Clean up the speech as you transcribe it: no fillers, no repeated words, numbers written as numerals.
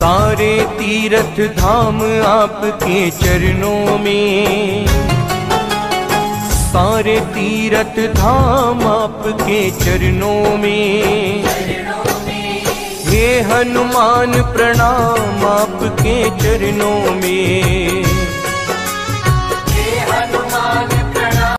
सारे तीर्थ धाम आपके चरणों में, सारे तीर्थ धाम आपके चरणों में। हे हनुमान प्रणाम आपके चरणों में।